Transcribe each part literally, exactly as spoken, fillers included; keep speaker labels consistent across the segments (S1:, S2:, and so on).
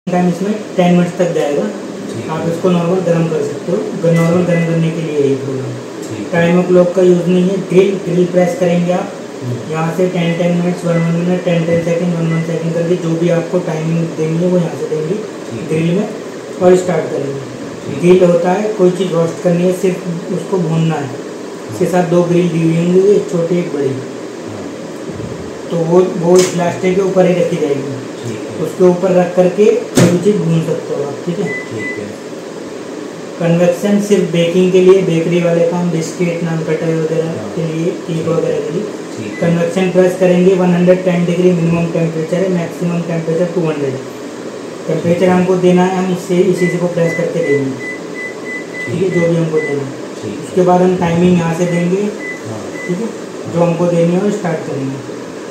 S1: Time इसमें ten minutes तक जाएगा। आप इसको नॉर्मल गर्म कर सकते हो। नॉर्मल गर्म करने के लिए यही प्रोग्राम। टाइमर क्लॉक का यूज़ नहीं है। ग्रिल ग्रिल प्रेस करेंगे आप यहाँ से ten ten minutes one one minute ten ten second one one second करके जो भी आपको टाइमिंग देंगे वो यहाँ से देंगे ग्रिल में और स्टार्ट करेंगे। ग्रिल होता है कोई चीज़ रोस्ट करनी है, सिर्फ उसको भूनना है। इसके साथ दो ग्रिल दी हुई होंगी, एक छोटी एक बड़ी, तो वो वो इस प्लास्टिक के ऊपर ही रखी जाएगी। उसके ऊपर रख करके कोई भी चीज़ भून सकते हो आप। ठीक है।
S2: ठीक है।
S1: कन्वेक्शन सिर्फ बेकिंग के लिए, बेकरी वाले काम, बिस्किट नान कटाई वगैरह के लिए, केक वगैरह के लिए। कन्वेक्शन प्रेस करेंगे one hundred ten degree minimum temperature है, maximum temperature two hundred temperature हमको देना है। हम इससे इसी से को प्रेस करके देंगे। ठीक है, जो भी हमको देना है। उसके बाद हम टाइमिंग यहाँ से देंगे। ठीक है, जो हमको देनी है वो स्टार्ट करेंगे।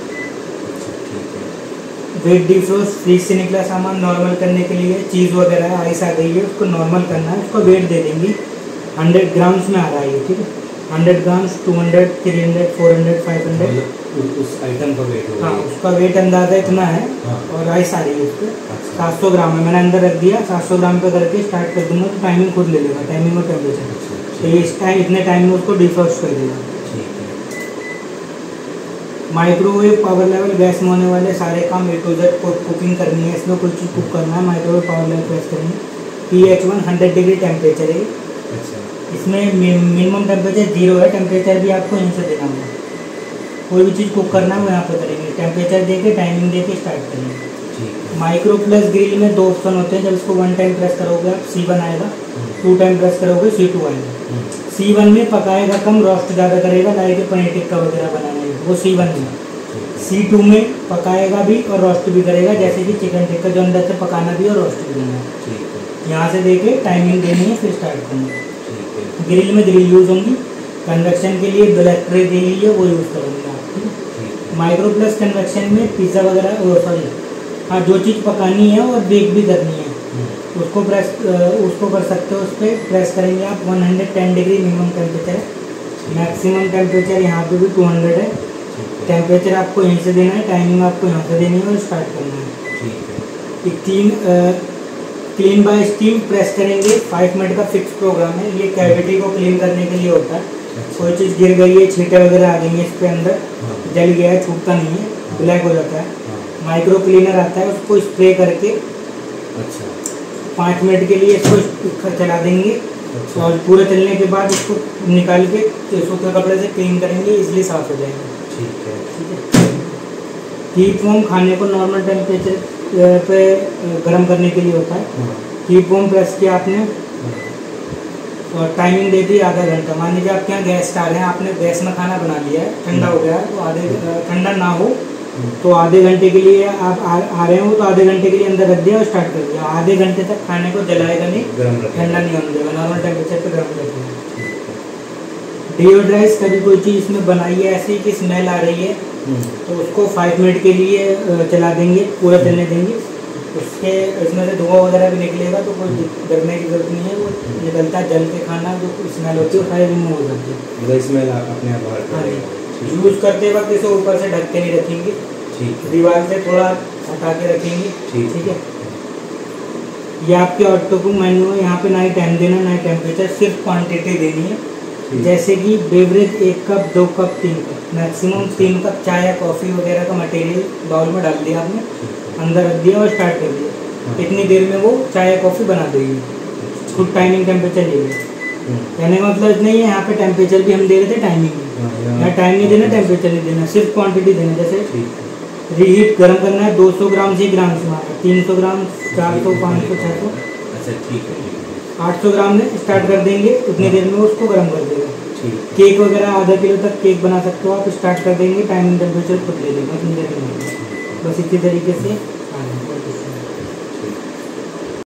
S1: वेट डिफ्रोस्ट फ्रीज से निकला सामान नॉर्मल करने के लिए चीज़ वगैरह आइस आ गई है, उसको नॉर्मल करना है। उसको वेट दे देंगे हंड्रेड ग्राम्स में आ रहा है। ठीक है, hundred grams two hundred three hundred four hundred five hundred
S2: उस आइटम का वेट होगा।
S1: हाँ, उसका वेट अंदाजा इतना है। हाँ। और आइस आ रही है उस पर सात सौ ग्राम है। मैंने अंदर रख दिया, सात सौ ग्राम पे करके स्टार्ट कर दूंगा तो टाइमिंग खुद ले लेगा, टाइमिंग और टेम्परेचर। तो ये इस टाइम इतने टाइम में उसको डिफ्रोस्ट कर देगा। माइक्रोवेव पावर लेवल गैस में होने वाले सारे काम ए टू जेड कुकिंग करनी है, इसमें कोई चीज़ कुक करना है, माइक्रोवेव पावर लेवल प्रेस करेंगे। P H one hundred degree temperature है। अच्छा। इसमें मिनिमम टेम्परेचर जीरो है, टेम्परेचर भी आपको यहीं से देना होगा। कोई भी चीज़ कुक करना है वो यहाँ पे करेंगे, टेम्परेचर दे के टाइमिंग दे के स्टार्ट करेंगे। माइक्रो प्लस ग्रिल में दो ऑप्शन होते हैं। जब इसको वन टाइम प्रेस करोगे आप सी वन आएगा, टू टाइम प्रेस करोगे सी टू आएगा। सी वन में पकाएगा कम, रोस्ट ज़्यादा करेगा, लाइक पनीर टिक्का वगैरह बनाने में, वो सी वन में। सी टू में पकाएगा भी और रोस्ट भी करेगा, जैसे कि चिकन टिक्का जो अंदर से पकाना भी और रोस्ट भी करना है। यहाँ से देके टाइमिंग देनी है, फिर स्टार्ट करना है। ग्रिल में ग्रिल यूज़ होंगी। कन्वेक्शन के लिए ब्लैक ट्रे दे लीजिए, वो यूज़ करेंगे आप। माइक्रो प्लस कन्वेक्शन में पिज़्ज़ा वगैरह, सॉरी हाँ, जो चीज़ पकानी है और बेक भी करनी है उसको प्रेस उसको कर सकते हो। उस पर प्रेस करेंगे आप one hundred ten degree minimum temperature है, मैक्सिमम टेम्परेचर यहाँ पे भी टू हंड्रेड है। टेम्परेचर आपको यहीं से देना है, टाइमिंग आपको यहाँ से देनी है और स्टार्ट करना है। एक clean clean by steam press करेंगे, फाइव मिनट का फिक्स प्रोग्राम है। ये कैविटी को क्लीन करने के लिए होता है। कोई चीज़ गिर गई है, छींटे वगैरह आ गई है इस पे अंदर, जल गया है, छूटता नहीं है, ब्लैक हो जाता है। माइक्रो क्लीनर आता है, उसको स्प्रे करके अच्छा पाँच मिनट के लिए इसको चला देंगे। अच्छा। और पूरे चलने के बाद इसको निकाल के सूखे कपड़े से क्लीन करेंगे, इसलिए साफ हो जाएगा। ठीक है। ठीक है। कीप वॉर्म खाने को नॉर्मल टेम्परेचर पे गर्म करने के लिए होता है। कीप वॉर्म प्रेस किया आपने और टाइमिंग दे दी आधा घंटा। मान लीजिए आपके यहाँ गैस आ रहे हैं, आपने गैस में खाना बना लिया है, ठंडा हो गया है, तो आधे ठंडा ना हो तो आधे घंटे के लिए आप आ, आ रहे हो तो आधे घंटे के लिए अंदर रख दिया और स्टार्ट कर दिया। आधे घंटे तक खाने को जलाएगा नहीं, ठंडा नहीं होने देगा, नॉर्मल टेम्परेचर पे गर्म रखेगा। डिओड्राइज कभी कोई चीज़ इसमें बनाई है ऐसी कि स्मेल आ रही है तो उसको फाइव मिनट के लिए चला देंगे, पूरा चलने देंगे। उसके इसमें से धुआं वगैरह भी निकलेगा तो कोई डरने की जरूरत नहीं है, वो निकलता है। जल के खाना जो स्मेल होती है वो सारी रिमूव हो जाती है, स्मेल अपने आप बाहर। हाँ, यूज़ करते वक्त इसे ऊपर से ढक के नहीं रखेंगे, दीवार से थोड़ा हटा के रखेंगे। ठीक है। ये आपके ऑटो कुक मेन्यू है, यहाँ पे ना ही टाइम देना ना ही टेम्परेचर, सिर्फ क्वांटिटी देनी है। जैसे कि बेवरेज एक कप, दो कप, तीन कप, मैक्सिमम तीन कप चाय या कॉफ़ी वगैरह का मटेरियल बाउल में डाल दिया आपने, अंदर रख दिया और स्टार्ट कर दिया। इतनी देर में वो चाय या कॉफ़ी बना देगी, खुद टाइमिंग टेम्परेचर लेगी। कहने का मतलब इतना ही है, यहाँ पे टेम्परेचर भी हम दे रहे थे, टाइमिंग यहाँ टाइम नहीं देना, टेम्परेचर नहीं देना, सिर्फ क्वांटिटी देना। जैसे रीहीट गर्म करना है दो सौ ग्राम से ग्राम से मारा, तीन सौ ग्राम, चार सौ, पाँच सौ, छः सौ, अच्छा ठीक है, आठ सौ ग्राम में स्टार्ट कर देंगे। उतनी देर में उसको गर्म कर देगा। केक वगैरह आधा किलो तक केक बना सकते हो आप, स्टार्ट कर देंगे, टाइमिंग टेम्परेचर खुद ले लेगा उतनी देर में। बस इसी तरीके से